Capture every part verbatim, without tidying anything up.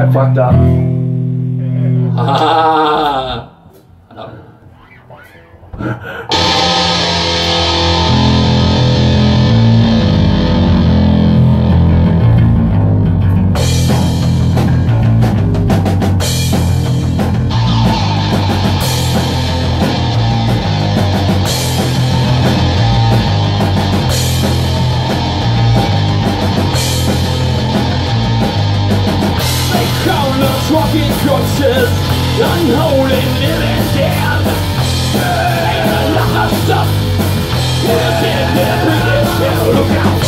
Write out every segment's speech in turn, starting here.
I fucked up. Ah. Walking corpses, unholy living dead. And a lot of stuff is in there, pretty still. Look out!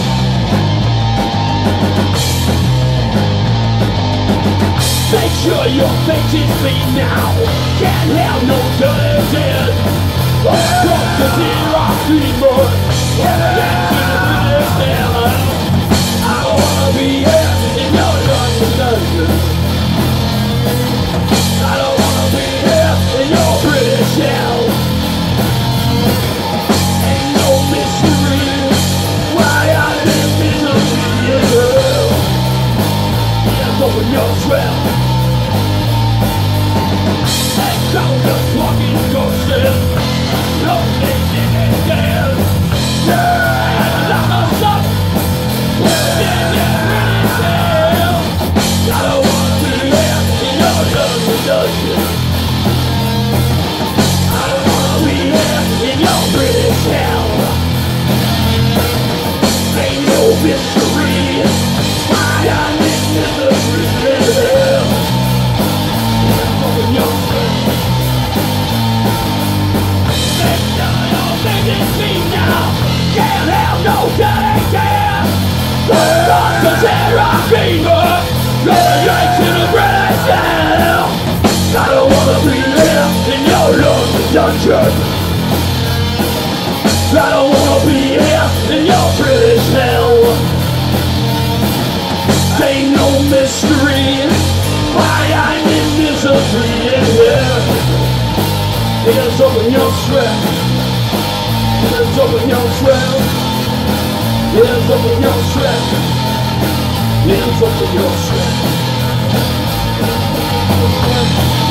Make sure your face is clean now. Can't have no dirty dead. Corpses here are people. Get to the pretty still. I don't wanna be here in your London dungeon. I don't wanna be here in your pretty shell. Ain't no mystery why I live misery, girl. Just open your swell. And count the fucking ghosts. No thinking and dead. Yeah, and a lot of stuff. Yeah, yeah, really tell. I don't wanna be here in your dungeon. I don't wanna be here in your British hell. Ain't no mystery why I'm in misery. Open your friend. Make sure you're thinking me now. Can't have no dirty care. Cause there are people going right to the British hell. I don't wanna be here in your lonely dungeon. I don't wanna be here in your British hell. Ain't no mystery why I'm in misery. Hands open your sweat. Hands open your sweat. Hands open your sweat. Hands open your sweat.